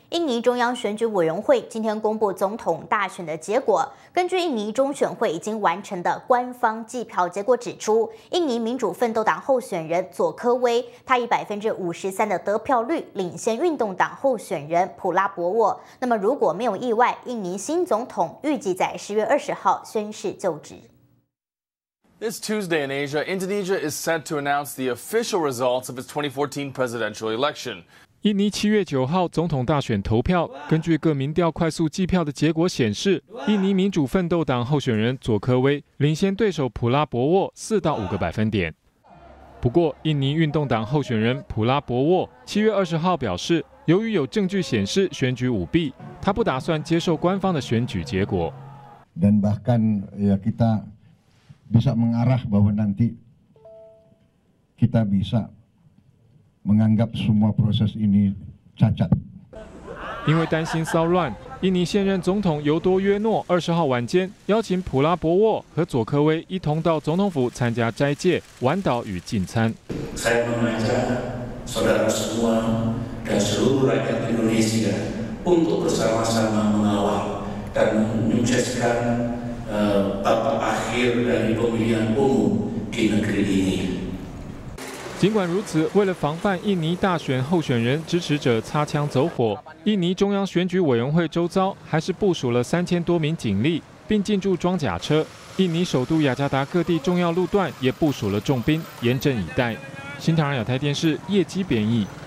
印尼中央选举委员会今天公布总统大选的结果。根据印尼中选会已经完成的官方计票结果指出，印尼民主奋斗党候选人佐科威，他以53%的得票率领先运动党候选人普拉博沃。那么如果没有意外，印尼新总统预计在10月20号宣誓就职。 This Tuesday in Asia, Indonesia is set to announce the official results of its 2014 presidential election. 印尼7月9号总统大选投票，根据各民调快速计票的结果显示，印尼民主奋斗党候选人佐科威领先对手普拉博沃4到5个百分点。不过，印尼运动党候选人普拉博沃7月20号表示，由于有证据显示选举舞弊，他不打算接受官方的选举结果。 Dan bahkan ya kita bisa mengarah bahwa nanti kita bisa menganggap semua proses ini cacat. 因为担心骚乱，印尼现任总统尤多约诺20号晚间邀请普拉博沃和佐科威一同到总统府参加斋戒、晚祷与进餐。 Saya mengajak saudara semua dan seluruh rakyat Indonesia untuk bersama-sama mengawal dan menyukseskan babak akhir dari pemilihan umum di negeri ini. 尽管如此，为了防范印尼大选候选人支持者擦枪走火，印尼中央选举委员会周遭还是部署了3000多名警力，并进驻装甲车。印尼首都雅加达各地重要路段也部署了重兵，严阵以待。新唐人亚太电视叶基编译。